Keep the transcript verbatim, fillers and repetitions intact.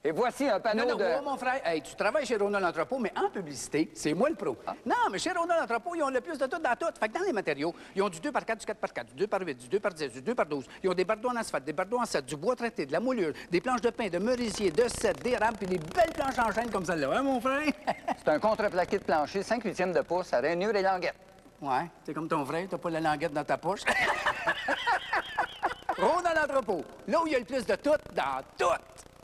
Et voici un panneau Non, non, de... oh, mon frère, hey, tu travailles chez Ronald Entrepôt, mais en publicité, c'est moi le pro. Ah. Non, mais chez Ronald Entrepôt, ils ont le plus de tout dans tout. Fait que dans les matériaux, ils ont du deux par quatre, du quatre par quatre, du deux par huit, du deux par dix, du deux par douze. Ils ont des bardeaux en asphalte, des bardeaux en sept, du bois traité, de la moulure, des planches de pin, de merisier, de sept, des rames, puis des belles planches en chaîne comme celle-là, hein, mon frère? C'est un contreplaqué de plancher, cinq huitièmes de pouce, à rainure et languette. Ouais, c'est comme ton frère, t'as pas la languette dans ta poche. Ronald Entrepôt, là où il y a le plus de tout dans tout.